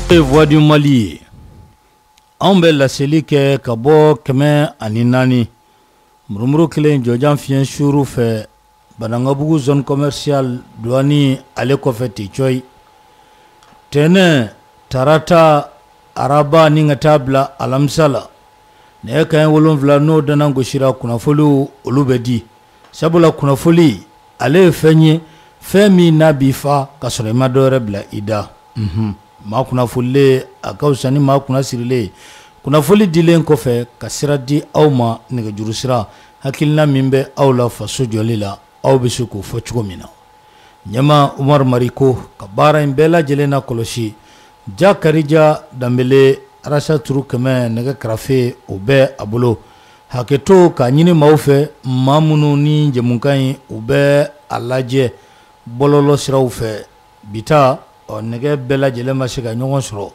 Voix du Mali. An bɛ laseli kɛ ka bɔ 104 murumuru kelen jɔjan fiɲɛ shuru fɛ Banangabugu zone commerciale douane ale kɔfɛ Ticoyi tɛnɛ tarata araba ni ka taa bila alamisa la nɛgɛ kanɲɛ 7 n'o dana gosira kunnafoliw olu bɛ di sabula kunnafoli ale ye fɛn ye fɛn min n'a b'i fa ka sɔrɔ i ma dɔwɛrɛ bila i da maa kunnafolilen a ka fisa ni maa kunnasirilen kunnafoli dilen kɔfɛ ka sira di aw ma nɛgɛjuru sira hakilina min bɛ aw la faso jɔli la aw bɛ se k'o fɔ cogo min na ɲɛma Umar Mariko ka baara in bɛɛ lajɛlen na kɔlɔsi ja karija danbele arasa turu 100 nɛgɛ karafe o bɛɛ a bolo hakɛto ka ɲini maaw fɛ maa minnu ni jɛmukan in u bɛ a lajɛ bɔlɔlɔ siraw fɛ bita nɛgɛ bɛɛ lajɛlen ma se ka ɲɔgɔn sɔrɔ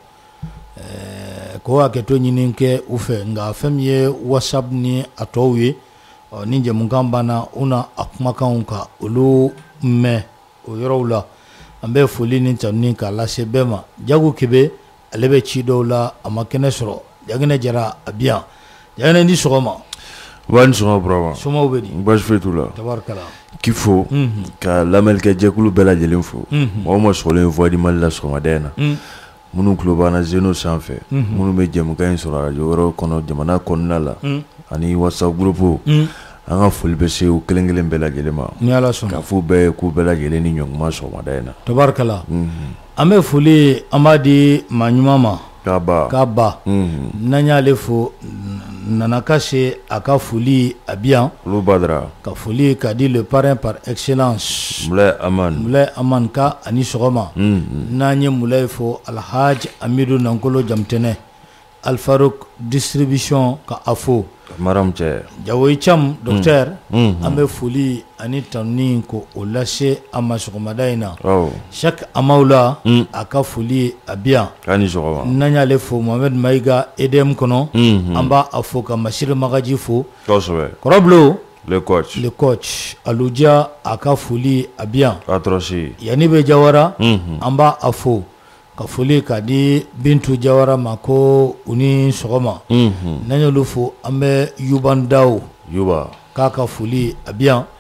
ko hakɛto ɲini kɛ u fɛ nka fɛn min ye WhatsApp ni a tɔw ye ni jɛmukan banna u na a kumakanw ka olu mɛn o yɔrɔw la an bɛ foli ni tanuni k'a lase bɛɛ ma Jagu Kebe ale bɛ ci dɔw la a ma kɛnɛ sɔrɔ Jaginɛ Jara a bi yan Jaginɛ ni sɔgɔma wa ni sɔgɔma Burama somaw bɛ di baasi foyi t'u la tabarikala k'i fo ka lamɛnnikɛ jɛkulu bɛɛ lajɛlen fo mɔgɔ ma sɔgɔlen Voix du Mali la sɔgɔmada in na minnu tulo b'an Zeno sanfɛ minnu bɛ jɛmukan in sɔrɔ radio wɛrɛw kɔnɔ jamana kɔnɔna la ani WhatsApp groupe an ka foli bɛ se u kelen kelen bɛɛ lajɛlen ma ni Ala sɔnna ka fɔ bɛɛ k'u bɛɛ lajɛlen ni ɲɔgɔnma sɔgɔmada in na tabarikala an bɛ foli an b'a di maa ɲuman ma k'a ba n'an y'ale fo nana ka se a ka foli a bi yan olu badara ka foli ka di le parrain par excellence Mulai Aman ka ani sɔgɔma n'an ye Mulai fo Alhaji Amidu Nankolo Jamtɛnɛ Alfaruk distribution ka a fo Maram cɛ Jawoyi Cam docteur an bɛ foli ani tanuni ko o lase a ma sɔgɔmada in na chaque amawla a ka foli a bi yan ani sɔgɔma n'an y'ale fo Mohamed Mayiga EDM kɔnɔ an b'a a fo ka Masiri Magaji fo kosɛbɛ Kɔrɔblo le coach Aluja a ka foli a bi yan atroci yani bɛ Jawara an b'a a fo ka foli ka di Bintu Jawara ma ko u ni sɔgɔma n'an y'olu fo an bɛ Yuban Daw k'a ka foli a bi yan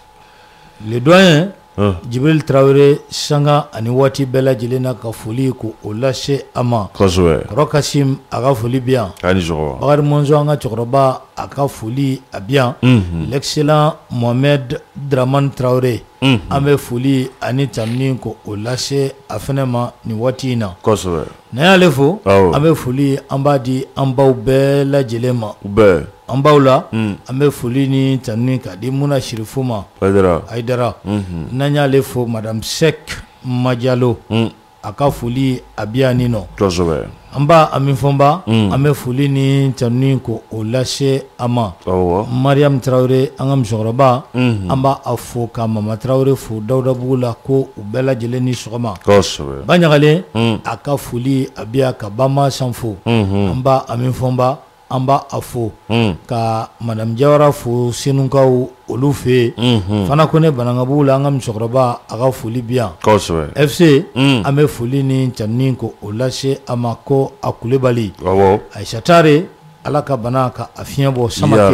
le doyen Jibril Traoré sanga ani waati bɛɛ lajɛlen na ka foli ko o lase a ma kosɛbɛ Kɔrɔ Kasim a ka foli bi yan ani sɔgɔma Bakari Monzo an ka cɛkɔrɔba a ka foli a bi yan l'excellent Mohamed Dramane Traoré an bɛ foli ani tanuni ko o lase a fɛnɛ ma nin waati in na kosɛbɛ n'an y'ale fo an bɛ foli an b'a di an baw bɛɛ lajɛlen ma an baw la an bɛ foli ni tanuni ka di Muna Shirifu ma Aidara n'an y'ale fo Madame Sek Majalo a ka foli a bi yan nin nɔ kosɛbɛ an b'a a min fɔnba an bɛ foli ni tanuni ko o lase a ma Mariam Traoré an ka musokɔrɔba an b'a a fo ka Mama Traoré fo Dawudabugu la ko u bɛɛ lajɛlen ni sɔgɔma kosɛbɛ Baɲagalen a ka foli a bi yan ka Bama Sanfo an b'a a min fɔnba an b'a a fo ka Madame Jawara fo Senukaw olu fɛ yen fana ko ne Banangabugu la an ka musokɔrɔba a ka foli bi yan kosɛbɛ FC an bɛ foli ni tanuni ko o lase a ma ko a Kulibali Aisha Tare Ala ka bana ka a fiɲɛ bɔ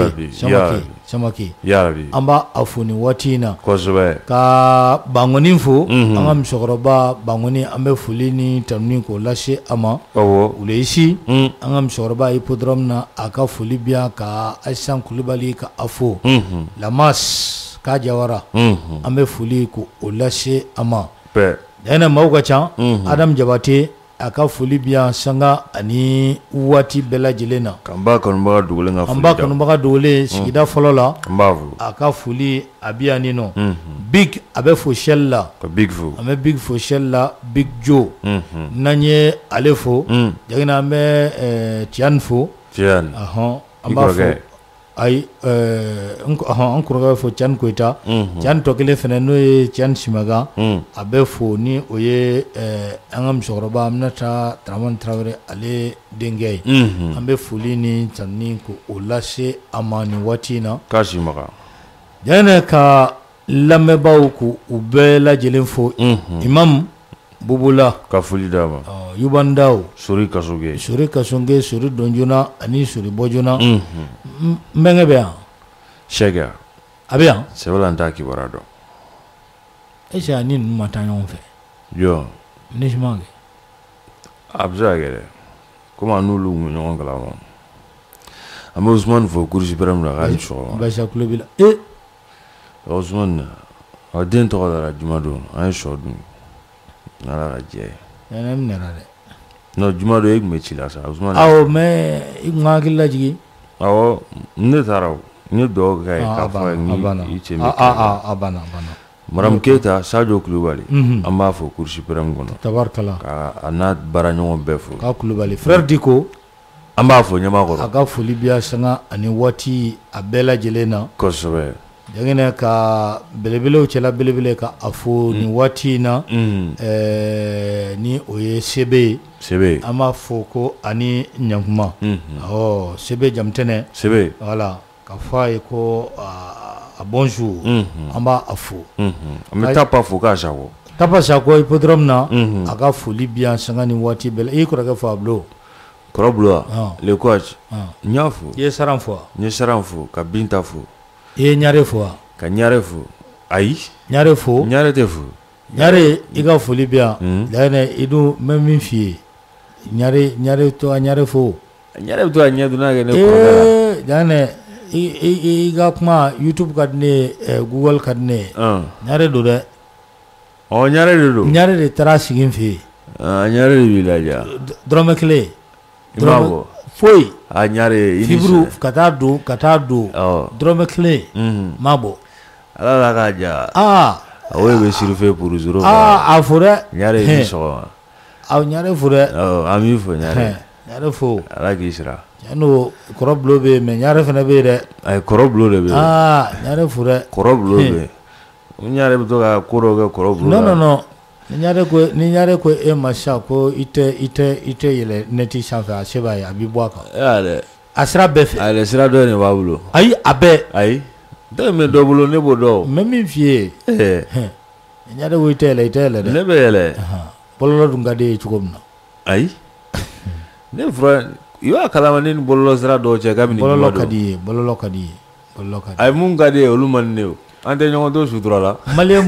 Samake an b'a a fo ni waati in na kosɛbɛ ka Bangoni fo an ka musokɔrɔba Bangoni an bɛ foli ni tanuni ko lase a ma Uleyisi an ka musokɔrɔba hippodrome na a ka foli bi yan ka Aisha Kulibali ka a fo Lamas ka Jawara an bɛ foli ko o lase a ma dɛnɛ maaw ka ca Adam Jabate a ka foli bi yan sanga ani waati bɛɛ lajɛlen na an b'a kanubaga dogolen sigida fɔlɔ la a ka foli a bi yan nin nɔ Big a bɛ fo Shell la an bɛ Big fo Shell la Big Joe n'an ye ale fo Jaginɛ an bɛ Tiani fo an b'a fo ayi an kɔrɔkɛ fo Tiani Koyita Tiani tɔ kelen fɛnɛ n'o ye Tiani Simaga a bɛ fo ni o ye an ka musokɔrɔba Aminata Dramane Traoré ale denkɛ ye an bɛ foli ni tanuni ko o lase a ma nin waati in na k'a Simaga Jaginɛ ka lamɛnbaaw ko u bɛɛ lajɛlen fo Imam Bubula ka foli d'a ma Yubandao Sori Kasonge Sori Donjona ani Sori Bojona mbenge be yan Shega abiyan Sebala nta kibara dɔn ese ani ninnu ma taa ɲɔgɔn fɛ yo ne simange a bɛ se ka kɛ dɛ komi a n'olu kun bɛ ɲɔgɔn kalama an bɛ Usumani fo Cour suprême la k'a ni sɔgɔma Basa kulo b'i la Usumani a den tɔgɔ dara Jumadon an ye sɔ dun n'Ala ka jɛ ye ne minɛra dɛ non Jumadon e tun bɛ ci la sa Usumani awɔ mais i kun hakili lajigi awɔ ne taara n ye dugawu kɛ k'a fɔ ni i cɛ bɛ a banna Madame Keita Sadio Kulubali an b'a fɔ Cour suprême kɔnɔ tabarikala a n'a baara ɲɔgɔn bɛɛ fo k'a Kulubali frère Diko an b'a fɔ ɲɛmakɔrɔ a ka foli bi a sanga ani waati a bɛɛ lajɛlen na kosɛbɛ jangɛnɛ ka belebelew cɛla belebele ka a fo ni waati in na ni o ye Sebe an b'a fɔ ko ani ɲankuma Sebe Jamtɛnɛ voilà ka fɔ a ye ko a bonjour an b'a a fo an bɛ Tapa fo k'a sago Tapa Sako hippodrome na a ka foli bi an sanga ni waati bɛɛ la i kɔrɔkɛ fɔ a bulo kɔrɔ bulo le coach n y'a fo i ye saran fo n ye saran fo ka Binta fo i ye ɲare fo wa ka ɲare fo ayi ɲare fo ɲare tɛ fo ɲare i ka foli bi yan laɲɛ i dun n bɛ min f'i ye ɲare to a ɲare fo ɲare bɛ to a ɲɛ dunna kɛ ne kɔrɔkɛ la laɲɛ i ka kuma YouTube ka di ne ye Google ka di ne ye ɲare do dɛ ɲare de do ɲare de taara sigi n fɛ yen ɲare de b'i laja dɔrɔmɛ kelen dɔrɔmɛ foyi ɲare fiburu ka taa don dɔrɔmɛ kelen m'a bɔ Ala la k'a ja o de bɛ sirife puruzoro a fo dɛ ɲare ni sɔgɔma ɲare fo dɛ an b'i fo ɲare fo Ala k'i sira n'o kɔrɔ bulo bɛ yen mais ɲare fana bɛ yen dɛ ayi kɔrɔ bulo de bɛ yen ɲare fo dɛ kɔrɔ bulo bɛ yen ɲare bɛ to ka ko dɔ kɛ kɔrɔ bulo la non ni ɲare ko e ma sisan ko i tɛ yɛlɛ neti sanfɛ a se b'a ye a b'i bɔ a kan a sira bɛɛ fɛ a yɛlɛ sira dɔ de b'a bolo ayi a bɛɛ ayi dɔ bɛ dɔ bolo ne b'o dɔn n bɛ min f'i ye ɲare ko i tɛ yɛlɛ dɛ ne bɛ yɛlɛ bɔlɔlɔ dun ka di ye cogo min na ayi ne fura i b'a kalama ne ni bɔlɔlɔ sira dɔw cɛ kabini bɔlɔlɔ ka di ye a ye mun ka di ye olu man di ne ye an tɛ ɲɔgɔn to sutura la maliyɛn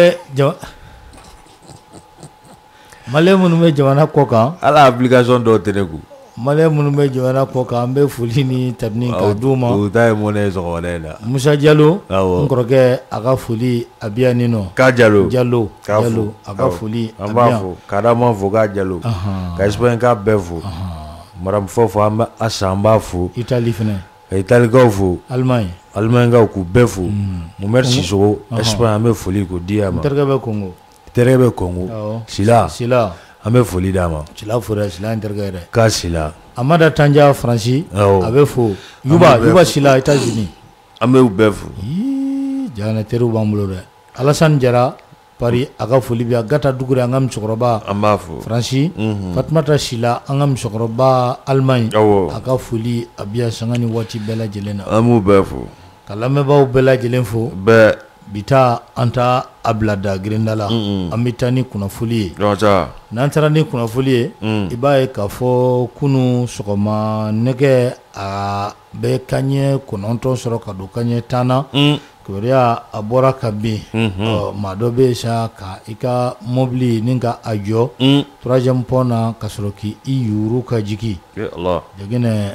minnu bɛ jamana kɔ kan ala application dɔw tɛ ne kun maliyɛn minnu bɛ jamana kɔ kan an bɛ foli ni tabini k'a d'u ma o ta ye mɔnɛ ye sɔgɔmada in na Musa Jalo n kɔrɔkɛ a ka foli a bɛ yan nin nɔ k'a Jalo a ka foli an b'a fɔ k'a d'ama fo k'a Jalo ka Espagne k'a bɛɛ fo Madame Fɔfɔ an bɛ Asa an b'a fo Itali fana ka Italikaw fo Alimanikaw k'u bɛɛ fo Mumɛri Sisogo Espagne an bɛ foli k'o di a ma terikɛ bɛ Congo Sila an bɛ foli d'a ma Sila fora Sila terikɛ yɛrɛ k'a Sila Amada Tanja Faransi a bɛ fo Yuba Sila États-Unis an bɛ u bɛɛ fo jamana teriw b'an bolo dɛ Alassane Jara Paris a ka foli bi Gata Dugure an ka musokɔrɔba an b'a fo Faransi Fatumata Sila an ka musokɔrɔba Allemagne a ka foli a bi sanga ni waati bɛɛ lajɛlen na an b'u bɛɛ fo ka lamɛnbaaw bɛɛ lajɛlen fo bɛɛ bi taa an ta a bila da grinda la an bɛ taa ni kunnafoli ye n'an taara ni kunnafoli ye i b'a ye k'a fɔ kunu sɔgɔma nɛgɛ a bɛ kanɲɛ 9 sɔrɔ ka don kanɲɛ 10 na kibaruya a bɔra ka bin maa dɔ bɛ sa ka i ka mobili ni ka a jɔ 3e pont na ka sɔrɔ k'i yuuru ka jigin jagɛnɛ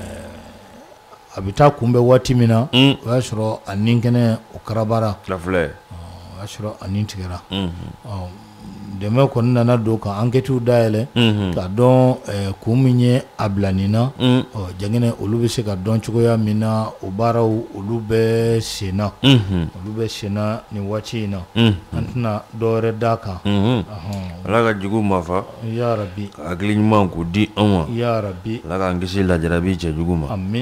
a bɛ taa kunbɛn waati min na o y'a sɔrɔ a nin kɛnɛ o karabara o y'a sɔrɔ a nin tigɛra dɛmɛ kɔni nana don ka enquêtes dayɛlɛ ka dɔn kun min ye a bila nin na jagɛnɛ olu bɛ se ka dɔn cogoya min na o baaraw olu bɛ sen na nin waati in na an tɛna dɔwɛrɛ d'a kan ala ka jugu mafa ya rabi ka hakili ɲuman k'o di an ma ya rabi ala k'an kisi lajarabi cɛ jugu ma amin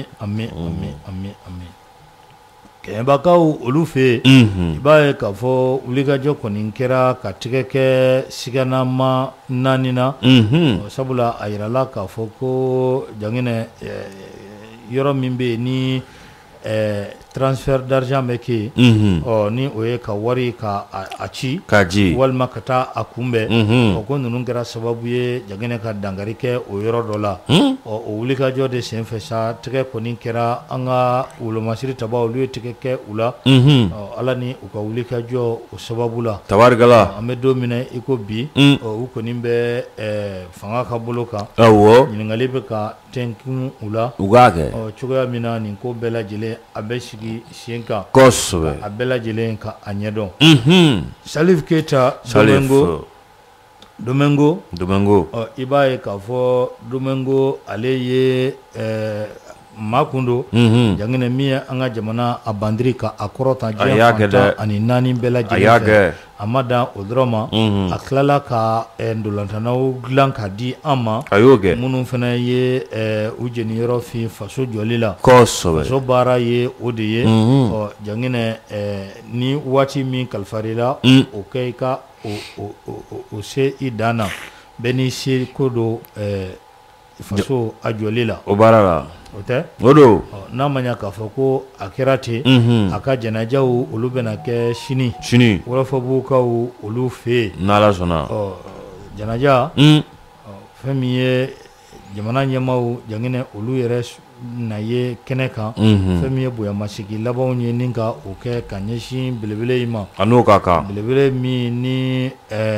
kɛɲɛbakaw olu fɛ yen i b'a ye k'a fɔ wulikajɔ kɔni kɛra ka tigɛ kɛ siganama 4 na sabula a yirala k'a fɔ ko jangɛnɛ yɔrɔ min bɛ yen ni transfert d'argent bɛ kɛ ni o ye ka wari ka a ci walima ka taa a kunbɛn ko ninnu kɛra sababu ye Jagɛnɛ ka dankari kɛ o yɔrɔ dɔ la o wulikajɔ de senfɛ sa tɛgɛ kɔni kɛra an ka wolomasiri tabaw olu ye tɛgɛ kɛ u la Ala ni u ka wulikajɔ o sababu la tabarikala an bɛ don min na i ko bi u kɔni bɛ fanga ka bolo kan ɲininkali bɛ ka tɛnkun u la u k'a kɛ cogoya min na nin ko bɛɛ lajɛlen a bɛ sigi sen kan kosɛbɛ a bɛɛ lajɛlen ka a ɲɛdɔn Salif Keita Domingo i b'a ye k'a fɔ Domingo ale ye maa kun don Jagɛnɛ min ye an ka jamana a bandiri ka a kɔrɔta diɲɛ fantan ani 4 bɛɛ lajɛlen fɛ a ma dan o dɔrɔn ma a tilala ka ndolantanaw dilan ka di an ma minnu fana ye u jeniyɔrɔ fin faso jɔli la faso baara ye o de ye Jagɛnɛ ni waati min kalifarila o kɛ i ka o se i dan na bɛɛ n'i se ko don faso a jɔli la o baara la o tɛ n'a ma ɲɛ k'a fɔ ko a kɛra ten a ka janajaw olu bɛna kɛ sini wɔlɔfɔbugukaw olu fɛ yen n'Ala sɔnna janaja fɛn min ye jamana ɲɛmaaw Jagɛnɛ olu yɛrɛ na ye kɛnɛ kan fɛn min ye bonyamasigi labanw ye ni ka o kɛ ka ɲɛsin belebele in ma a n'o ka kan belebele min ni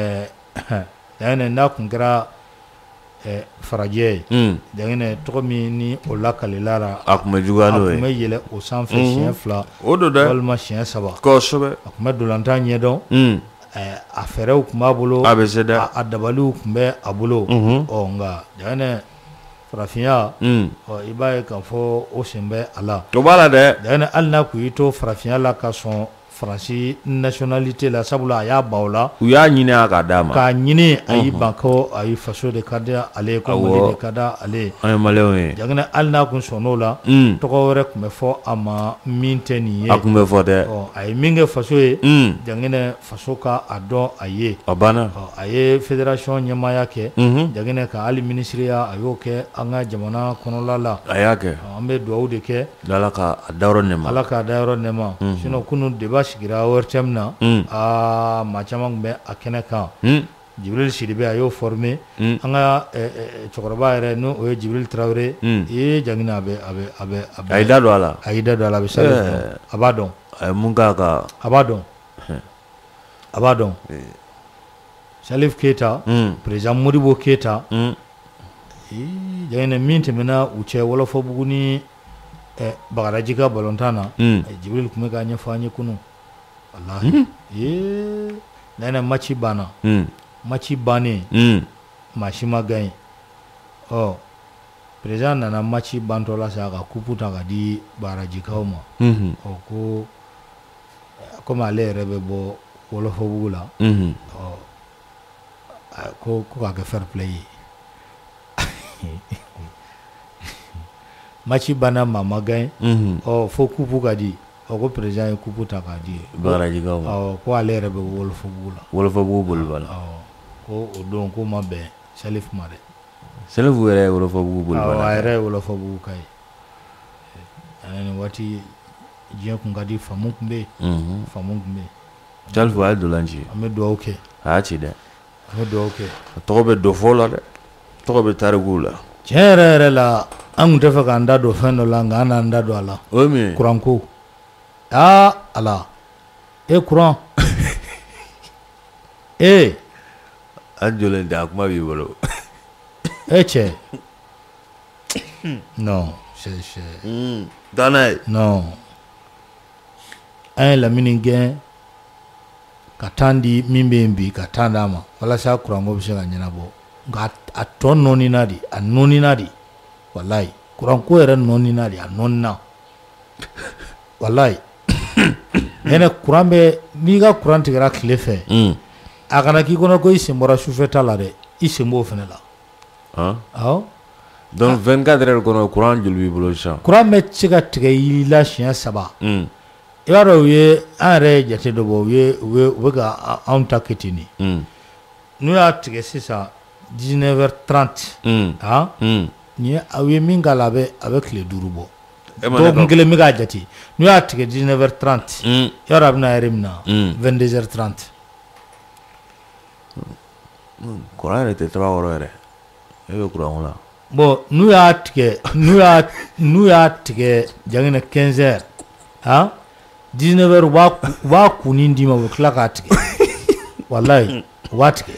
n'a kun kɛra farajɛ ye Jagɛnɛ tɔgɔ min ni o lakalilara a kun bɛ juguya n'o ye a kun bɛ yɛlɛ o sanfɛ siɲɛ 2 walima siɲɛ 3 kosɛbɛ a kun bɛ dolantan ɲɛdɔn a fɛɛrɛw tun b'a bolo a bɛ se dɛ a dabaliw tun bɛ a bolo nka Jagɛnɛ farafinya i b'a ye k'a fɔ o sen bɛ a la o b'a la dɛ Jagɛnɛ hali n'a kun y'i to farafinya la ka sɔn Faransi nationalité la sabula a y'a ban o la u y'a ɲini a k'a d'a ma k'a ɲini a y'i ban ko a ye faso de ka di ale ye ko Mali de ka di ale ye an ye maliyɛnw ye Jagɛnɛ hali n'a kun sɔnn'o la tɔgɔ wɛrɛ tun bɛ fɔ a ma min tɛ nin ye a kun bɛ fɔ dɛ a ye min kɛ faso ye Jagɛnɛ faso ka a dɔn a ye a banna a ye fédération ɲɛmaaya kɛ Jagɛnɛ ka hali minisiriya a y'o kɛ an ka jamana kɔnɔla la a y'a kɛ an bɛ dugawu de kɛ Ala ka a dayɔrɔ nɛɛma Ala k'a dayɔrɔ nɛɛma sinon kunun débat sigira ORTM na maa caman tun bɛ a kɛnɛ kan Jibril Sidibe a y'o formé an ka cɛkɔrɔba yɛrɛ n'o ye Jibril Traoré Jagɛnɛ a y'i da don a la a y'i da don a la a bɛ Salif dɔn a b'a dɔn a ye mun k'a kan a b'a dɔn Salif Keita président Modibo Keita Jagɛnɛ min tɛmɛna u cɛ Wɔlɔfɔbugu ni Bagadaji ka balontan na Jibril tun bɛ k'a ɲɛfɔ an ye kunun wallahi Jagɛnɛ match banna match bannen maa si ma gagné président nana match bantɔ la sa ka coupe ta ka di Bagadajikaw ma ko comme ale yɛrɛ bɛ bɔ Wɔlɔfɔbugu la ko k'a kɛ fair play ye match banna maa ma gagné fo coupe ka di ko président ye coupe ta k'a di Bagadajikaw ma ko ale yɛrɛ bɛ Wɔlɔfɔbugu la Wɔlɔfɔbugu boliba la ko o don ko ma bɛn Salif ma dɛ Salif yɛrɛ ye Wɔlɔfɔbugu boliba la a yɛrɛ ye Wɔlɔfɔbugu ka ye nin waati diɲɛ kun ka di famu tun bɛ yen Salif a ye dolanci an bɛ dugawu kɛ a y'a ci dɛ an bɛ dugawu kɛ a tɔgɔ bɛ dɔ fɔ la dɛ tɔgɔ bɛ tarikuw la tiɲɛ yɛrɛ la an tun tɛ fɛ k'an da don fɛn dɔ la nka an n'an da don a la o ye min ye kuran ko Ala kuran an jɔlen tɛ a kuma b'i bolo cɛ non taa n'a ye non an ye Lamini gɛn ka temps di min bɛ yen bi ka temps d'a ma walasa kuranko bɛ se ka ɲɛnabɔ nka a tɔ nɔnina de a nɔnina de walayi kuranko yɛrɛ nɔnina de a nɔnina walayi Jagɛnɛ kuran bɛ n'i ka kuran tigɛra tile fɛ a kana k'i kɔnɔ ko i sen bɔra sufɛta la dɛ i sen b'o fana la donc 24 heures kɔnɔ kuran joli b'i bolo sisan kuran bɛ se ka tigɛ i la siɲɛ 3 i b'a dɔn u ye an yɛrɛ jate dɔ bɔ u bɛ ka anw ta kɛ ten de n'u y'a tigɛ sisan 19h30 nin ye aw ye min k'a la a bɛ tile 5 bɔ dɔgɔkun kelen bɛ k'a jate n'u y'a tigɛ 19h30 yɔrɔ a bɛna heure min na 22h30 kuran yɛrɛ tɛ tabakɔrɔ yɛrɛ e bɛ kuran ko la bon n'u y'a tigɛ jangɛnɛ 15h 19h u b'a kunin d'i ma u bɛ tila k'a tigɛ walayi u b'a tigɛ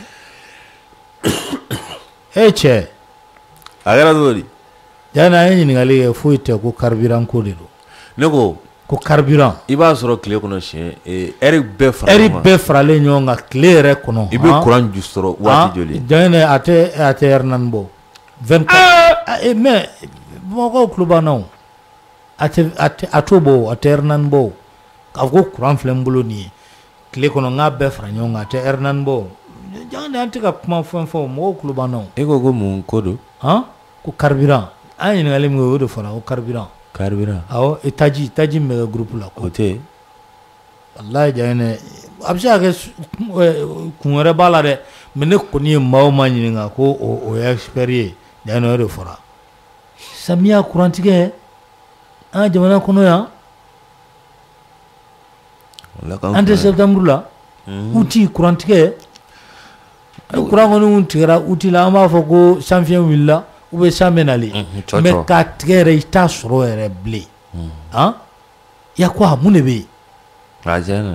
cɛ a kɛra cogo di yani an ye ɲininkali kɛ foyi tɛ ko carburant ko de don ne ko carburant i b'a sɔrɔ tile kɔnɔ siɲɛ heure bɛɛ faralen ɲɔgɔn kan tile yɛrɛ kɔnɔ i bɛ courant ju sɔrɔ waati joli jangɛnɛ a tɛ heure 4 bɔ 24 mais mɔgɔw tulo b'an na o a t'o bɔ a tɛ heure 4 bɔ o k'a fɔ ko courant filɛ n bolo nin ye tile kɔnɔ n k'a bɛɛ fara ɲɔgɔn kan a tɛ heure 4 bɔ o jangɛnɛ an tɛ ka kuma fɛn fɔ mɔgɔw tulo b'an na o e ko mun ko don ko carburant an ye ɲininkali min kɛ o de fɔra ko carburant awɔ taji min bɛ kɛ groupe la o tɛ yen walayi jangɛnɛ a bɛ se ka kɛ kun wɛrɛ b'a la dɛ mais ne kɔni ye maa o maa ɲininka ko o ye expert ye jangɛnɛ o de fɔra samiya kurantigɛ an ka jamana kɔnɔ yan an tɛ septembre la uti kurantigɛ kuran kɔni tigɛra uti la an b'a fɔ ko sanfiɲɛ wulila ou bien san bɛ nalen mais k'a tigɛ yɛrɛ i t'a sɔrɔ yɛrɛ bilen ya quoi mun de bɛ yen a tiɲɛ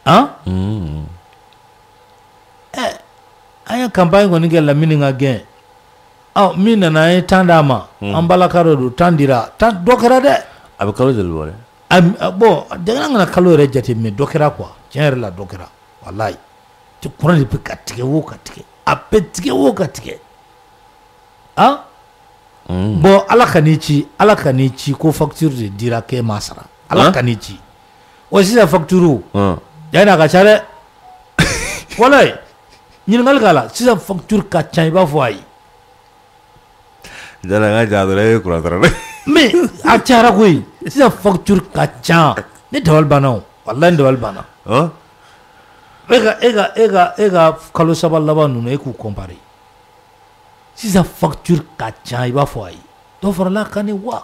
an ye campagne kɔni kɛ Lamini ka gɛn min nana an ye temps d'a ma an balaka dɔ don temps dira dɔ kɛra dɛ a bɛ kalo joli bɔ dɛ bon jamana kana kalo yɛrɛ jate mais dɔ kɛra quoi tiɲɛ yɛrɛ la dɔ kɛra walayi kuran de bɛ ka tigɛ o ka tigɛ a bɛ tigɛ o ka tigɛ bon ala ka n'i ci ko facture de dira k'e m'a sara ala ka n'i ci wa sisan facture yanni a ka ca dɛ walayi ɲininkali k'a la sisan facture ka ca i b'a fɔ ayi jala n ka ja dɔrɔn e ye kuran sara dɛ mais a cayara koyi sisan facture ka ca ne dabali banna o walayi ne dabali banna e ka kalo saba laban ninnu e k'u comparer sisan facture ka ca i b'a fɔ ayi dɔ farala kan ne wa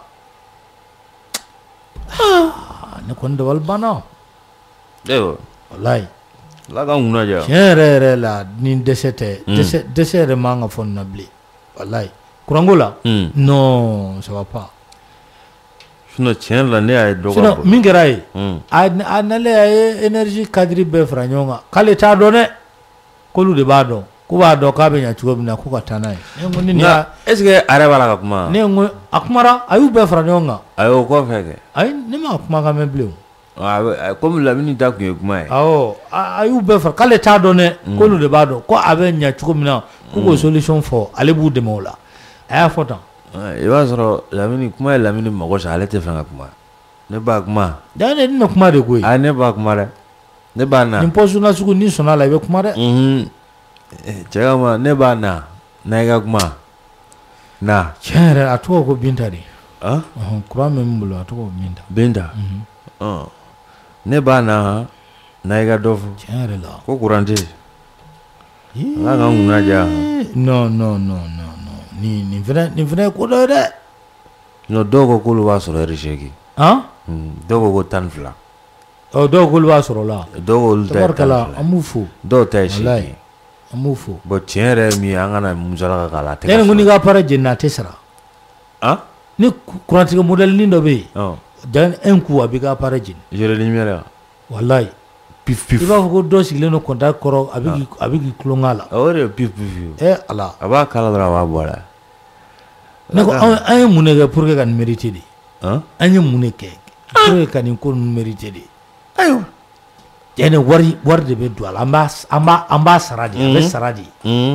ne kɔni dabali banna walayi ala ka ŋuna diya tiɲɛ yɛrɛ la ni dɛsɛ tɛ dɛsɛ yɛrɛ man ka fɔ nin na bilen walayi kuranko la non ça va pas sinon tiɲɛ la ne y'a ye dɔ ka bɔ min kɛra ye a nalen a ye énergie cadre bɛɛ fara ɲɔgɔn kan k'ale t'a dɔn dɛ k'olu de b'a dɔn ko b'a dɔn k'a bɛ ɲɛ cogo min na ko ka taa n'a ye nka est ce que a yɛrɛ b'a la ka kuma ne ko a kumara a y'u bɛɛ fara ɲɔgɔn kan a y'o kɔfɛ kɛ ayi ne ma kumakan mɛn bilen comme Lamini ta tun ye kuma ye awɔ a y'u bɛɛ fara k'ale t'a dɔn dɛ k'olu de b'a dɔn ko a bɛ ɲɛ cogo min na k'u k'o solution fɔ ale b'u dɛmɛ o la a y'a fɔ tan i b'a sɔrɔ Lamini kuma ye Lamini mago sa ale tɛ fɛn ka kuma ne b'a kuma da ne dina kuma de koyi ne b'a kuma dɛ ne b'a na nin poste na sugu ni sɔnna la i bɛ kuma dɛ cɛ ka ma ne b'a na i ka kuma na tiɲɛ yɛrɛ a tɔgɔ ko Binta de kuran bɛ min bolo a tɔgɔ Binta ne b'a na i ka dɔ fɔ tiɲɛ yɛrɛ la ko kuran tɛ ala ka ŋuna diya non nin fana ye ko dɔ ye dɛ non dɔw ko k'olu b'a sɔrɔ heure 8 dɔw ko ko 12 dɔw k'olu b'a sɔrɔ la dɔw olu ta ye 12 an b'u fo dɔw ta ye 8 an b'u fo bon tiɲɛ yɛrɛ ye min ye an kana musala k'a la a tɛ ne ko n'i ka appareil jenina a tɛ sara ni kurantigɛ modèle dɔ bɛ yen dan un coup a b'i ka appareil jeni jere lumière walayi pif i b'a fɔ ko dɔ sigilen don contact kɔrɔ a bɛ k'i kulon la o de ye pif ala a b'a kala dɔrɔn a b'a bɔ a la ne ko an ye mun de kɛ pour que ka nin mériter de an ye mun de kɛ pour que ka nin ko ninnu mériter de ayiwa yanni wari de bɛ don a la an b'a sara de a bɛ sara de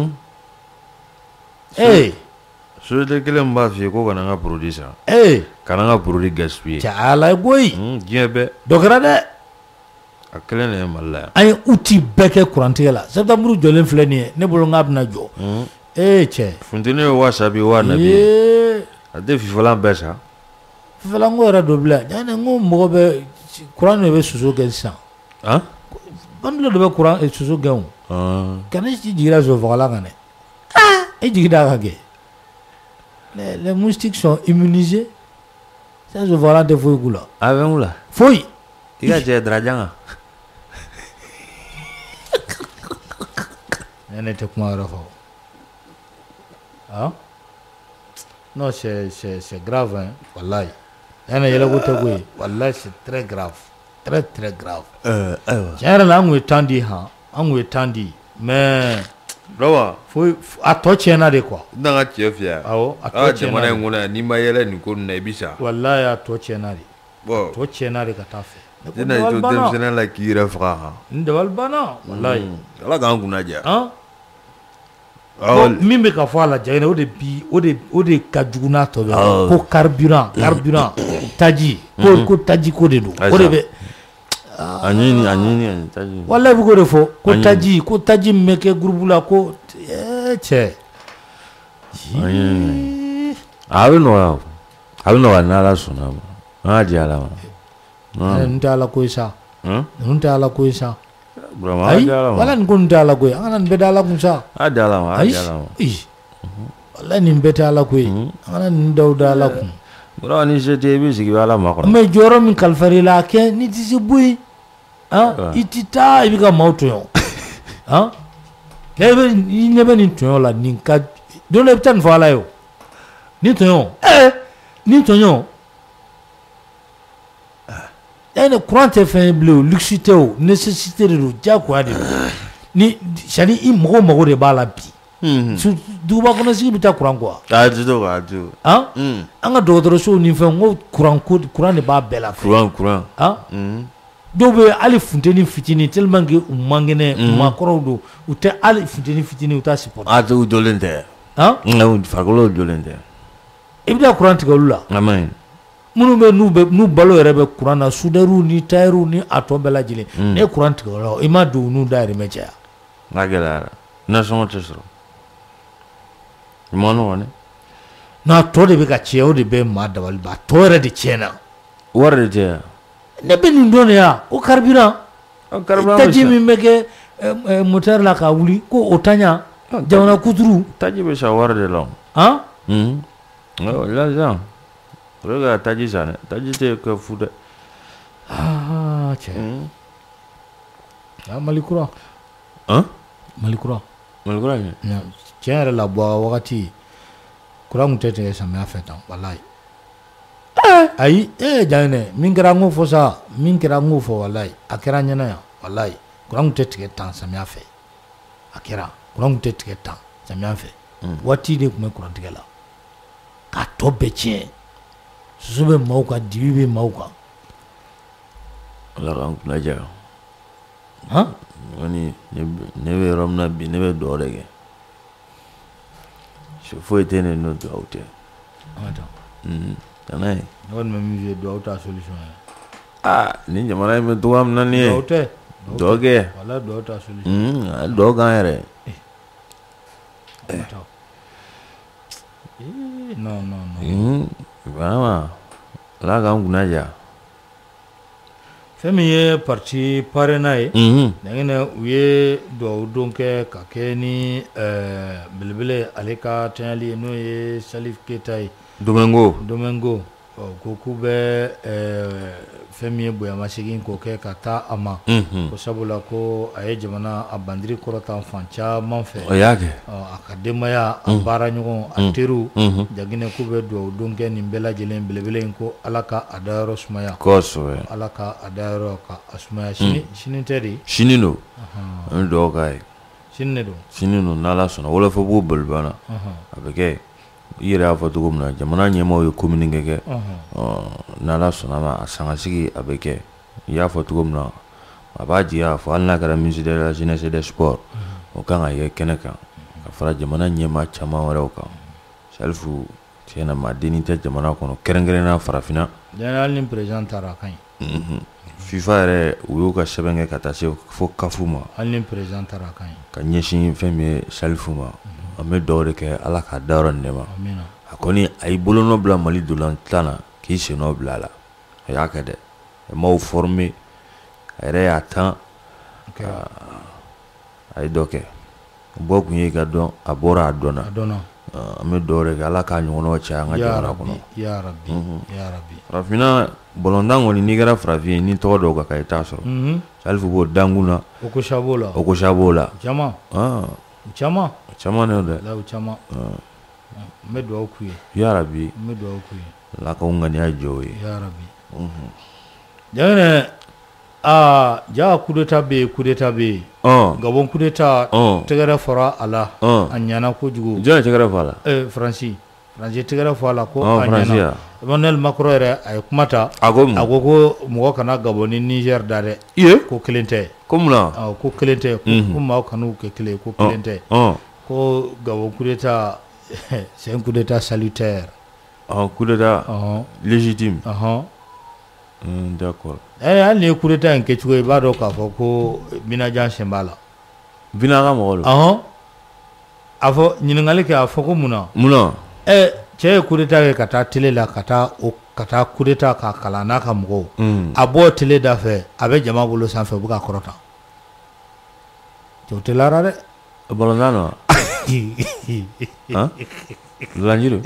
société kelen min b'a f'i ye ko kana n ka produit san kana n ka produit gaspiller cayala koyi diɲɛ bɛɛ dɔ kɛra dɛ a kelen de ye Mali la yan an ye outil bɛɛ kɛ kurantigɛ la septembre jɔlen filɛ nin ye ne bolo n k'a bɛna jɔ cɛ funteni ye waa sabi waa nabi a tɛ fifalan bɛɛ sa fifalan ko yɛrɛ dɔ bila yanni n ko mɔgɔ bɛ kuran de bɛ soso kɛ sisan bandula de bɛ kuran soso gɛn o kana si jigira soso fagalan kan dɛ e jigi da ka kɛ les moustiques sont immunisés ça je vois là de foyi kula avec là foyi il a déjà drajanga elle était comment Rafa ah non c'est grave hein wallahi elle est là où tu es wallahi c'est très grave très grave tiens là on est tendu hein on est tendu mais Bro, faut à toi tiens de quoi dans la tiefia à toi tiens na ngona ni mayele ni ko na bisa wallahi à toi tiens de bon toi tiens de ka ta fe dina to dem sena la ki refra ndewal bana wallahi ala ga nguna ja hein min be ka fɔ a la jagina o de ka jugu n'a tɔ bɛɛ ko carburant taji ko taji ko de don o de bɛ anyini taji wallahi bɛ k'o de fɔ ko taji min bɛ kɛ groupe la ko cɛ a bɛ nɔgɔya n'Ala sɔnna ma an ka di Ala ma n tɛ Ala ko ye sa n tɛ Ala ko ye sa ayi wala nin ko nin tɛ Ala ko ye an kana nin bɛɛ da Ala kun sa a di Ala ma wala nin bɛɛ tɛ Ala ko ye an kana nin daw da Ala kun bro ni se tɛ i bɛ sigi Ala ma kɔnɔ mais jɔyɔrɔ min kalifara i la a kɛ n'i tɛ se bɔ yen i tɛ taa i bɛ ka maaw tɔɲɔ i ɲɛ bɛ nin tɔɲɔ la nin ka don dɔ i bɛ taa nin fɔ Ala ye o nin tɔɲɔ nin tɔɲɔ courant tɛ fɛn ye bilen o luxe tɛ o nécessité de don diyagoya de don ni c'est à dire i mago de b'a la bi duguba kɔnɔ sigi bɛ taa courant quoi a ti to ka to an ka dɔgɔtɔrɔsow ni fɛn n ko courant de b'a bɛɛ la courant dɔw bɛ hali funteni fitinin tellement que u man kɛnɛ maakɔrɔw don u tɛ hali funteni fitinin u t'a supporter a u jɔlen tɛ farikolo jɔlen tɛ i bɛ taa courant tigɛ olu la amen minnu bɛ n'u balo yɛrɛ bɛ courant na soudeurs ni tailleurs ni a tɔ bɛɛ lajɛlen ne courant tigɛ o la i ma don u n'u dahirimɛ caya n'a gɛlɛyara nasɔngɔ tɛ sɔrɔ i ma nɔgɔn dɛ n'a tɔ de bɛ ka tiɲɛ o de bɛ maa dabali ban a tɔ yɛrɛ de tiɲɛna wari de tɛ yan ne bɛ nin dɔn de ya o carburant taji min bɛ kɛ moteur la ka wuli ko o ta ɲa jamana kuturu taji bɛ sa wari de la l'argent o de ka taji san dɛ taji tɛ kɛ fu dɛ cɛ Mali kura tiɲɛ yɛrɛ la bɔ wagati courant tun tɛ tigɛ samiya fɛ tan walayi ayi janginɛ min kɛra n k'o fɔ sa min kɛra n k'o fɔ walayi a kɛra ɲɛna yan walayi courant tun tɛ tigɛ tan samiya fɛ a kɛra courant tun tɛ tigɛ tan samiya fɛ waati de tun bɛ courant tigɛ la k'a tɔ bɛɛ tiɲɛ soso bɛ maaw kan dibi bɛ maaw kan Ala k'an kunna diya kɔni ne bɛ yɔrɔ min na bi ne bɛ dugawu de kɛ foyi tɛ ne n'o dugawu tɛ kana ye ne kɔni bɛ min f'i ye dugawu t'a solution ye ni jamana in bɛ togoya min na nin ye dugawu tɛ dugawu kɛ walayi dugawu t'a solution a ye dugawu k'an yɛrɛ non vraiment Ala k'an kunna diya fɛn min ye parti parrainant ye ɲɛgɛnɛ u ye dugawu don kɛ ka kɛ ni belebele ale ka tɔɲali ye n'o ye Salif Keita ye Domingo ko k'u bɛ fɛn min ye bonyamasegin k'o kɛ ka taa a ma ko sabula ko a ye jamana a bandiri kɔrɔta fan caman fɛ o y'a kɛ a ka denbaya a baara ɲɔgɔn a teriw Jaginɛ k'u bɛ dugawu don kɛ nin bɛɛ lajɛlen belebele in ko Ala ka a dayɔrɔ sumaya kosɛbɛ Ala ka a dayɔrɔ ka a sumaya sini tɛ de sini don an bɛ dugawu k'a ye sini de don sini don n'Ala sɔnna Wolofabugu Bolibana a bɛ kɛ i yɛrɛ y'a fɔ cogo min na jamana ɲɛmaaw ye communiqué kɛ n'Ala sɔnna ma a sangasigi a bɛ kɛ i y'a fɔ cogo min na a b'a jigiya fɔ hali n'a kɛra ministre de la jeunesse et des sports o kan ka kɛ kɛnɛ kan ka fara jamana ɲɛmaa caman wɛrɛw kan Salifu tiɲɛna maa dennin tɛ jamana kɔnɔ kɛrɛnkɛrɛnnenya farafinna hali ni président taara a ka ɲi FIFA yɛrɛ u y'u ka sɛbɛn kɛ ka taa se fo CAF ma hali ni président taara a ka ɲi ka ɲɛsin fɛn min ye Salifu ma an bɛ dugawu de kɛ Ala k'a dayɔrɔ nin de ma a kɔni a y'i bolonɔ bila Mali dolantan na k'i sennɔ bila a la a y'a kɛ dɛ a m'aw former a yɛrɛ y'a tan a ye dɔ kɛ bɔ kun ye ka dɔn a bɔra a dɔnna me dore ga ala ka nyono cha nga jara kono ya rabbi rafina bolondango ni nigara fravi ni to do ga kai tasoro salfu bo danguna oko shabola chama ne de la chama me do okuye ya rabbi me do okuye la ka ungani ajo ya rabbi jana ja kudeta be gabon kudeta tegara fara ala anyana ko jugo jana tegara fala franci tegara fala ko anyana Emmanuel Macron era ay kumata agogo mo kana gaboni Niger dare ko kelente komna ko kelente ko ma kanu ke kele ko kelente ko gabon kudeta c'est un coup d'état salutaire coup d'état légitime d'accord hali ni coup d'état nke chugo ba do ka fo ko bina jan sembala bina ga mo afo nyiningale ke afo ko muna che coup d'état ke kata tele la kata coup d'état ka kala na ka mgo abo tele da fe abe jama bolo sanfe buka korota to telara de bolonano Dolanjiro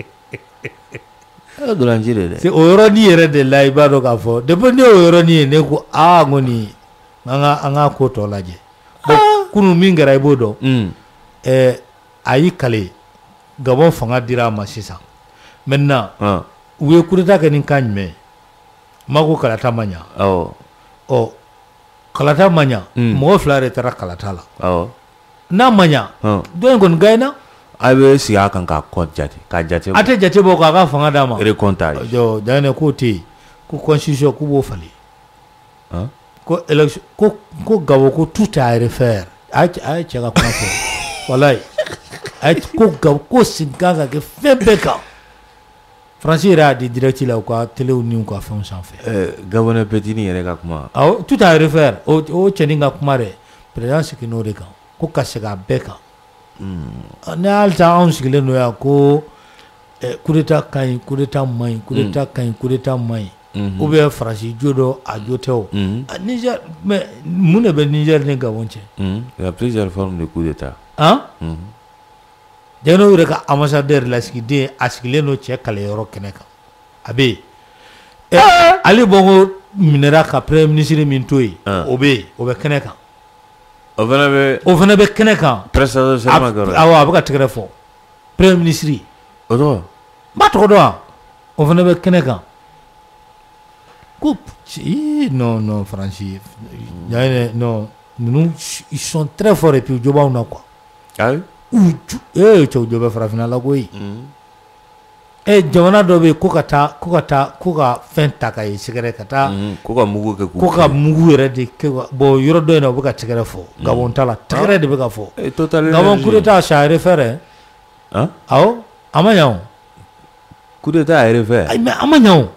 de c'est oroni yere de la ibado ka fo de boni oroni ne ko ngoni anga ko to laje bo kunu mingara ibodo ayi kale gabon fanga dira ma sisa maintenant we kurita ke nin kanme mako kala tamanya kala tamanya mo flare tara kala tala na manya don gon gaina abe siya kan ka jate ate jate bo ka fanga dama recomptage jo dane ko ti ko constitution ko bo fali ko election ko gawo ko tout à refaire ay chega ko ko wallahi ay ko gawo ko singa ke fembeka Francis ra di direct la ko télé ni ko fon sans fait gawone petini yere ka kuma tout à refaire o cheninga kuma re président ki no de kan ko kasega beka ne alta on sigile no ya ko coup d'état mai ou bien Francis jodo a joteo Niger mais mune be Niger ne gawonche il y a plusieurs formes de coup d'état jeno reka ambassadeur la sigide asigile no che kale yoro keneka abe ali bongo minera ka premier ministre min toyi obe keneka o fana be kɛnɛ kan prestataire serment garo a bɛ ka tɛgɛrɛ fɔ premier ministre o tɔgɔ ba tɔgɔ dɔn o fana bɛ kɛnɛ kan ko non Francis non nous ils sont très forts et puis jobaw na quoi cɛw jɔ bɛ farafinna la koyi jamana dɔ bɛ ko ka fɛn ta ka ye sɛgɛrɛ ka taa ko ka mugu kɛ ko ka mugu yɛrɛ de kɛ bon yɔrɔ dɔ in na o bɛ ka tɛgɛrɛ fɔ Gabon ta la tɛgɛrɛ de bɛ ka fɔ Gabon coup d'état ça réfère awɔ a ma ɲa o coup d'état a réfère mais a ma ɲa o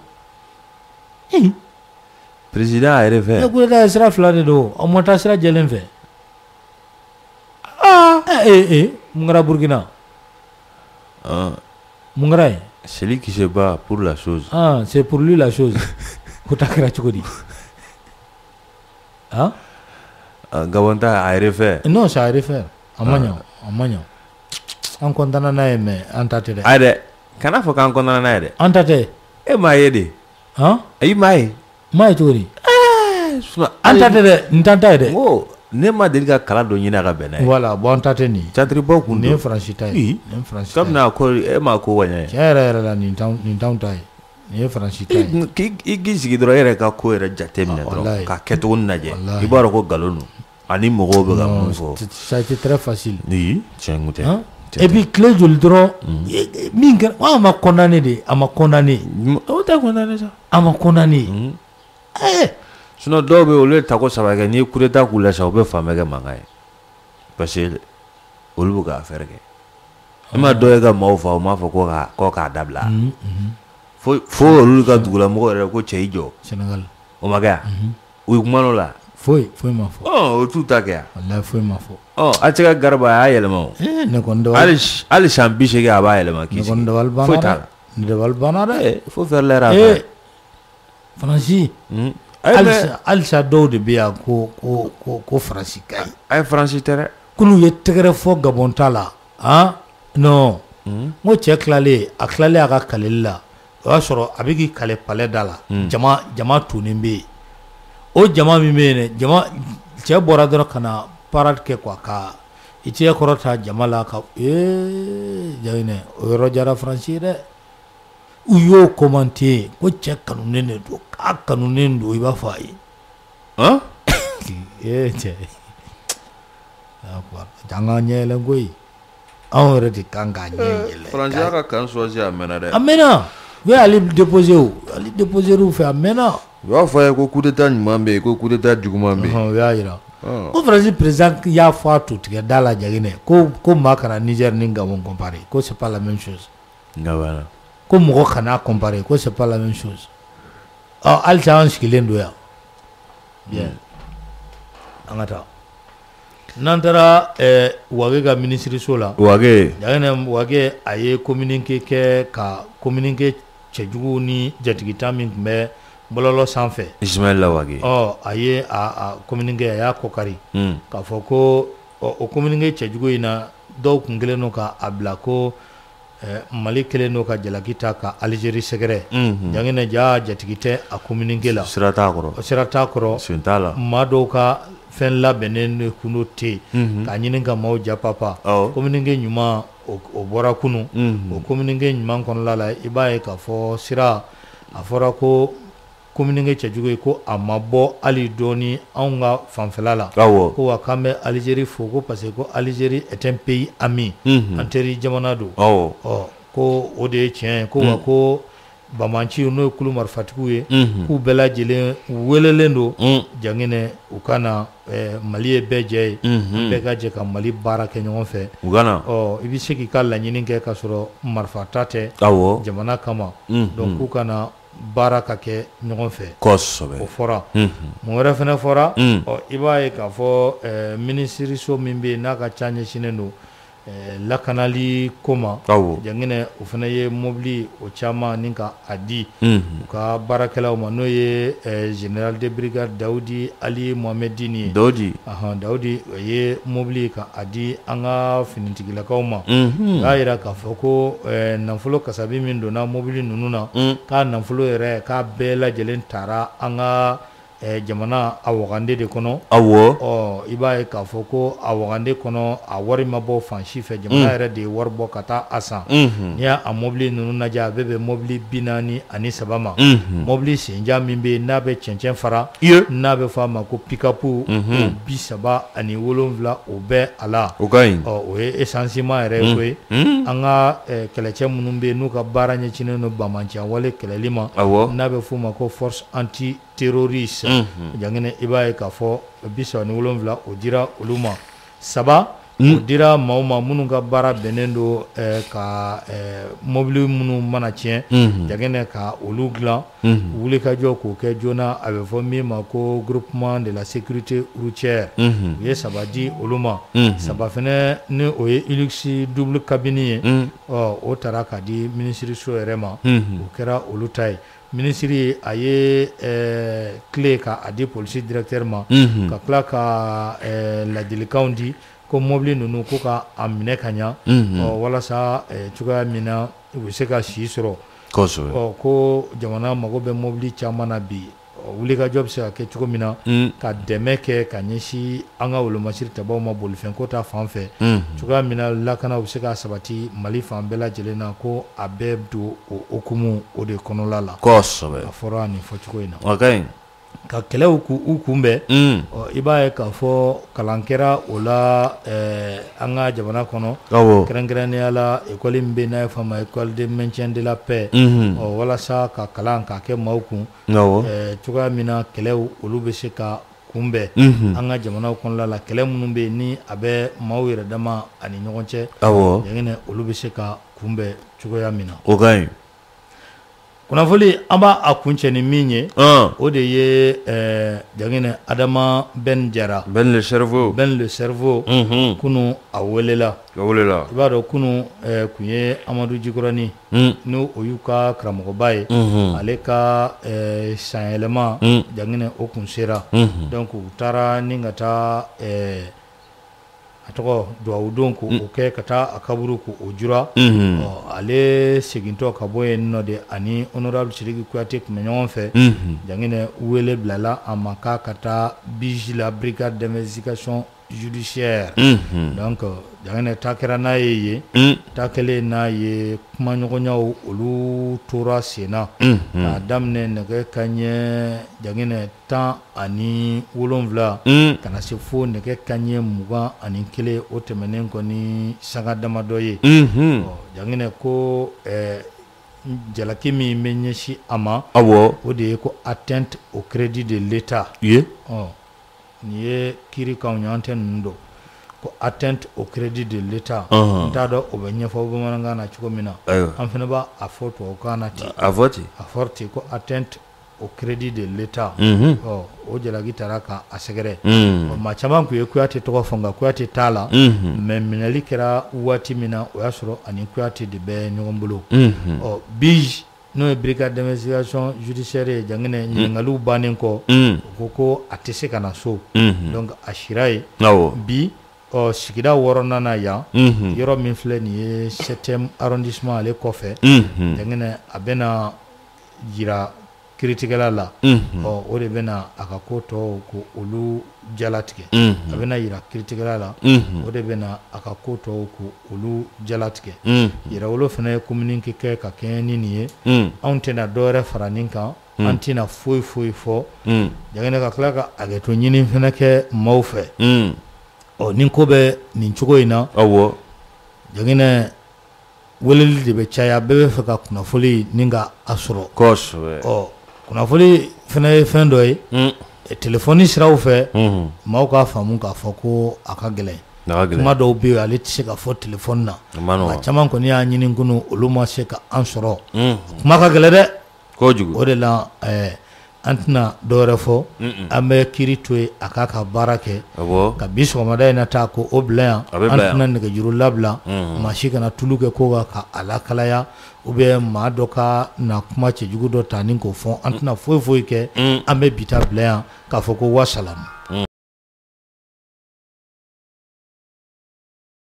président a réfère coup d'état sira fila de don a ma taa sira jɛlen fɛ mun kɛra Burkina mun kɛra yen celui qui se bat pour la chose c'est pour lui la chose ko ta kɛra cogo di Gabon ta a réfère non ça a réfère a ma ɲa an kɔntana n'a ye mais an ta tɛ dɛ ayi dɛ kana fɔ k'an kɔntana n'a ye dɛ an ta tɛ e m'a ye de ayi m'a ye cogo di an ta tɛ dɛ n t'an ta ye dɛ ne ma deli ka kala dɔ ɲini a ka bɛn n'a ye voilà bon an ta tɛ nin catiribɔ kun nin ye Francis ta ye kabini ko e m'a ko waɲɛ ye tiɲɛ yɛrɛ la nin t'anw ta ye nin ye Francis ta ye i k'i sigi dɔrɔn e yɛrɛ ka ko yɛrɛ jate minɛ dɔrɔn ka kɛcogo lajɛ i b'a dɔn ko nkalon don ani mɔgɔw bɛ ka mun fɔ ça a été très facile tiɲɛ kun tɛ et puis tile joli dɔrɔn min kɛra a ma condamné de a ma condamné o tɛ condamné sa a ma condamné sinon dɔw bɛ olu ye tako saba kɛ n'i ye coup d'état k'u la sa u bɛ fan bɛɛ kɛ mankan ye parce que olu bɛ ka affaire kɛ i ma dɔ ye ka maaw fa u m'a fɔ ko k'a dabila fo olu ka dugulamɔgɔ yɛrɛ ko cɛ i jɔ Sénégal o ma kɛ yan u kuma n'o la foyi ma fɔ o t'u ta kɛ yan wallahi foyi ma fɔ a tɛ ka Garba a y'a yɛlɛma o ne kɔni dabali hali san 80 a b'a yɛlɛma k'i sigi ne kɔni dabali banna foyi t'a la ne dabali banna dɛ faut faire l'air après Francis alisa dɔw de bɛ yan ko Francis ka ɲi a ye Francis tɛ dɛ k'olu ye tɛgɛrɛ fɔ Gabon ta la non ngo cɛ tilale a tilale a ka kaleli la o y'a sɔrɔ a bɛ k'i kale palais da la jama tonnen bɛ yen o jama min bɛ yen jama cɛ bɔra dɔrɔn ka na parade kɛ quoi ka i cɛ kɔrɔta jama la ka jaginɛ o yɔrɔ diyara Faransi ye dɛ u y'o commenter ko cɛ kanunen de don k'a kanunen don i b'a fɔ a ye cɛ an ka ɲɛ yɛlɛn koyi anw yɛrɛ de kan k'a ɲɛ yɛlɛn Faransi y'a ka kan choisi a mɛnna dɛ a mɛnna u y'ale déposer u fɛ a mɛnna u b'a fɔ a ye ko coup d'état ɲuman bɛ yen ko coup d'état juguman bɛ yen u y'a jira ko Faransi président y'a fɔ a to tigɛda la Jaginɛ ko maa kana Niger ni Gabon comparer ko c'est pas la même chose ko mɔgɔ kana comparer ko c'est pas la même chose halisa an sigilen don yan bien an ka taa n'an taara Wage ka ministériso la Jaginɛ Wage a ye communiqué kɛ ka communiqué cɛjugu ni jatigita min tun bɛ bɔlɔlɔ sanfɛ Ismaïla Wage a ye a communiqué a y'a kɔkari k'a fɔ ko o communiqué cɛjugu in na dɔw kun kɛlen don ka a bila ko Mali kɛlen don ka jalaki ta ka Algérie sɛgɛrɛ Jaginɛ jatigi tɛ a communiqué la sira t'a kɔrɔ sen t'a la maa dɔw ka fɛn labɛnnen de kun tɛ k'a ɲini ka maaw ja papa communiqué ɲuman o bɔra kunun o communiqué ɲuman kɔnɔna la i b'a ye k'a fɔ sira a fɔra ko communiqué cɛjugu ye ko a ma bɔ hali dɔɔni anw ka fanfɛla la ko wa k'an bɛ Algérie fo ko parce que ko Algérie est un pays ami an teri jamana don ko o de ye tiɲɛ ye ko wa ko Bamanciw n'o ye kulu marifatigiw ye k'u bɛɛ lajɛlen welelen don Jaginɛ u ka na Mali ye bɛɛ jɛ ye bɛɛ ka jɛ ka Mali baara kɛ ɲɔgɔn fɛ i bɛ se k'i ka laɲini kɛ ka sɔrɔ marifa ta tɛ jamana kama donc k'u ka na baara ka kɛ ɲɔgɔn fɛ kosɛbɛ o fɔra mun wɛrɛ fana fɔra i b'a ye k'a fɔ minisiriso min bɛ yen n'a ka ca ɲɛsinnen don lakanali ko ma Jaginɛ o fana ye mobili o caman ni ka a di u ka baarakɛlaw ma n'o ye général de brigade Dawudi Ali Mohamedini ye Dawudi o ye mobili ka a di an ka finitigilakaw ma k'a jira k'a fɔ ko nafolo kasabi min donna mobili ninnu na k'a nafolo yɛrɛ k'a bɛɛ lajɛlen taara an ka jamana a wagande de kɔnɔ i b'a ye k'a fɔ ko a wagande kɔnɔ a wari ma bɔ fan si fɛ jamana yɛrɛ de ye wari bɔ ka taa a san n'i y'a mobili ninnu lajɛ a bɛɛ bɛ mobili 43 ma mobili senjan min bɛ yen n'a bɛ cɛncɛn fara n'a bɛ fɔ a ma ko pick-up o 37 o bɛɛ a la o ye essentiellement yɛrɛ ye koyi an ka kɛlɛcɛ minnu bɛ yen n'u ka baara ɲɛsinnen don bamanciya wale kɛlɛli ma n'a bɛ f'o ma ko force anti terroriste Jaginɛ i b'a ye k'a fɔ 37 o dira olu ma 3 o dira maaw ma minnu ka baara bɛnnen don ka mobili minnu mana tiɲɛ Jaginɛ ka olu dilan wulikajɔ k'o kɛ joona a bɛ fɔ min ma ko groupement de la sécurité routière u ye 3 di olu ma 3 fana ni o ye Ulux double cabine ye o taara ka di minisiriso yɛrɛ ma o kɛra olu ta ye minisiri a ye clé ka a di polisi directeur ma ka tila ka ladilikanw di ko mobili ninnu ko ka a minɛ ka ɲa walasa cogoya min na u bɛ se ka si sɔrɔ ko jamana mago bɛ mobili caman na bi wulikajɔ bɛ se ka kɛ cogo min na ka dɛmɛ kɛ ka ɲɛsin an ka wolomasiri tabaw ma bolifɛnko ta fan fɛ cogoya min na lakana bɛ se ka sabati Mali fan bɛɛ lajɛlen na ko a bɛɛ don o hukumu o de kɔnɔla la kosɛbɛ a fɔra nin fɔcogo in na ka kɛlɛw k'u kunbɛn i b'a ye k'a fɔ kalan kɛra o la an ka jamana kɔnɔ kɛrɛnkɛrɛnnenya la école min bɛ yen n'a ye fɔ a ma école de maintien de la paix walasa ka kalan k'a kɛ maaw kun cogoya min na kɛlɛw olu bɛ se ka kunbɛn an ka jamanaw kɔnɔna la kɛlɛ minnu bɛ yen ni a bɛ maaw yɛrɛ dama ani ɲɔgɔn cɛ Jaginɛ olu bɛ se ka kunbɛn cogoya min na kunnafoni an b'a kuncɛ ni min ye o de ye Jaginɛ Adama Ben Jara Ben le cerveau kunun a welela i b'a dɔn kunun kun ye Amadu Jikɔrɔni n'o o y'u ka karamɔgɔba ye ale ka sanyɛlɛma Jaginɛ o kun sera donc u taara ni ka taa a tɔgɔ duwawu don ko o kɛ ka taa a kaburu ko o jura ale segintɔ ka bɔ yen nɔ de ani honorable Sidiki Kuyate tun bɛ ɲɔgɔn fɛ Janginɛ wele bilala a ma k'a ka taa BJ la brigade d'investigation judiciaire donc Janginɛ ta kɛra n'a ye yen ta kɛlen n'a ye kuma ɲɔgɔnyaw olu tora senna k'a daminɛ nɛgɛ kanɲɛ Janginɛ 17 kana se fo nɛgɛ kanɲɛ 21 o tɛmɛnen kɔ ni sanga damadɔ ye Janginɛ ko jalaki min bɛ ɲɛsin a ma o de ye ko atteinte au crédit de l'État nin ye kiiri kanw ye an tɛ ninnu dɔn ko atteinte au crédit de l'État n t'a dɔn o bɛ ɲɛfɔ bamanankan na cogo min na an fana b'a fɔ tubabukan na ten a fɔ ten ko atteinte au crédit de l'État o jalaki taara k'a sɛgɛrɛ maa caman tun ye Kuyate tɔgɔ fɔ nka Kuyate t'a la mais minɛli kɛra waati min na o y'a sɔrɔ ani Kuyate de bɛ ɲɔgɔn bolo BJ n'o ye brigade d'investigation judiciaire ye Janginɛ ɲininkaliw bannen kɔ o ko a tɛ se ka na so donc a sira ye bi sigida 6nan yan yɔrɔ min filɛ nin ye 7e arrondissement ale kɔfɛ Janginɛ a bɛna jira kiiritigɛla la o de bɛna a ka ko tɔw ko olu jalatigɛ a bɛna yira kiiritigɛla la o de bɛna a ka ko tɔw ko olu jalatigɛ yɛrɛwolo fana ye communiqué kɛ ka kɛɲɛ ni nin ye anw tɛna dɔwɛrɛ fara nin kan an tɛna foyi foyi fɔ Janginɛ ka tila ka hakɛto ɲini fana kɛ maaw fɛ nin ko bɛ nin cogo in na Janginɛ weleli de bɛ caya bɛɛ bɛ fɛ ka kunnafoli ni ka a sɔrɔ kunnafoli fana ye fɛn dɔ ye telefɔni siraw fɛ maaw k'a faamu k'a fɔ ko a ka gɛlɛn kuma dɔw bɛ yen ale tɛ se ka fɔ telefɔni na nka caman kɔni y'a ɲini kunun olu ma se ka an sɔrɔ kuma ka gɛlɛn dɛ o de la an tɛna dɔwɛrɛ fɔ an bɛ kiiri to yen a k'a ka baara kɛ ka bi sɔgɔmada in na taa ko o bila yan an tɛna nɛgɛjuru labila maa si kana tulu kɛ ko ka a lakalaya ou bien maa dɔ ka na kuma cɛjugu dɔ ta ni k'o fɔ an tɛna foyi foyi kɛ an bɛ bi ta bila yan k'a fɔ ko wasalamu